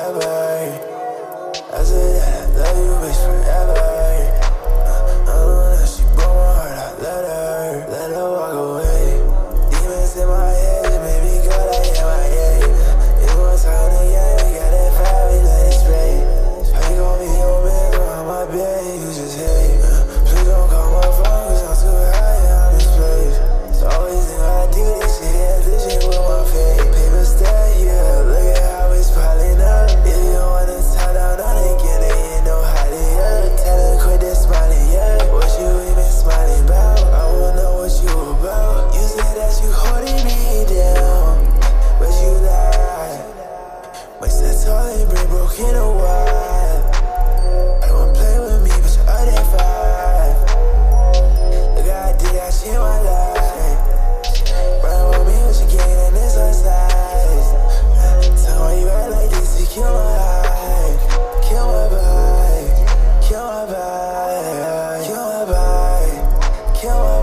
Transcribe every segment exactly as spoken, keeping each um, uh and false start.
forever. I said that I love you, bitch, forever. uh, I know that she broke my heart, I let her, let her walk away. Demons in my head, it made me go like M I A. It was time to get, we got that vibe, we let it spray. How you gon' be your man around my bed, you just hate. uh, Please don't call my phone, cause I'm too high, I'm misplaced. It's always think I do this shit, yeah, this shit with my face. Paper stack, yeah, look at how it's piling up. If you don't wanna tie down on it, get it, you know how to up. Tell her quit that smiling, yeah. What you even smiling about? I wanna know what you about. You said that you holding me down, but you lied. My set tall and brain broken a while. I don't wanna play with me, but you're at five. Look how I did that shit in my life. Run with me, what you getting in this size? Tell why you act like this, you kill my vibe, kill my vibe, kill my vibe, kill my vibe, kill my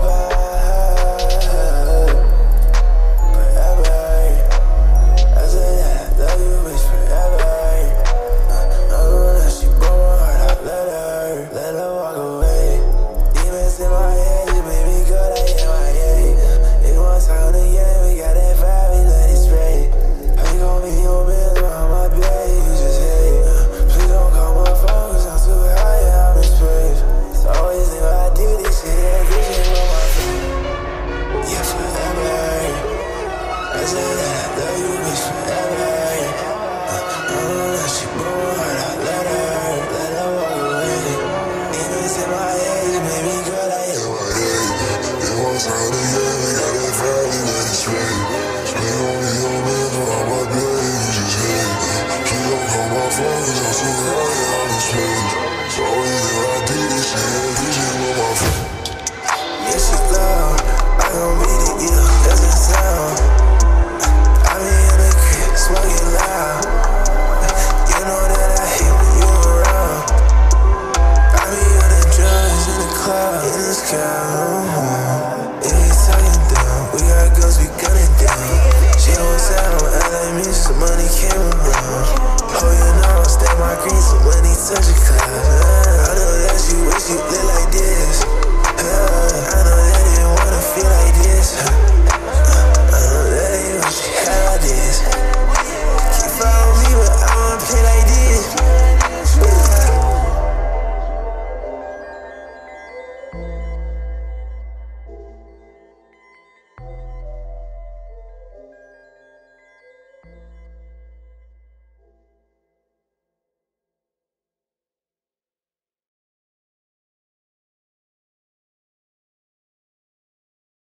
vibe. Forever, I said that I love you, bitch, forever. uh, I know that she broke my heart, I let her, let her walk away. Demons in my head, it made me go like M I A. It was time to get, we got that vibe, we let it spray. How you gon' be your man around my bed, you just hate. uh, Please don't call my phone, cause I'm too high, I'm misplaced. It's always if I do this shit, yeah, this shit with my feet. Yeah, forever. I said that I love you, bitch, forever. uh, I know that she broke my heart, I let her, let her walk away. Demons in my head, it made me go like M I A. It was time to get, we got that vibe, we let it spray. Please don't be your man around my bed, you just hate. Please don't call my phone, cause I'm too high, I'm misplaced. It's always if I do this shit, yeah, this shit with my phone. Yeah, she loud, I gon' beat it, yeah, that's the sound. I be in the crib, smoking loud. You know that I hate when you around. I be on the drugs in the cloud, in the sky. If we talking down, we got guns, we gun it down. She don't sound, act like me, some money came around. Oh, you know, I stay my green, so money touch it.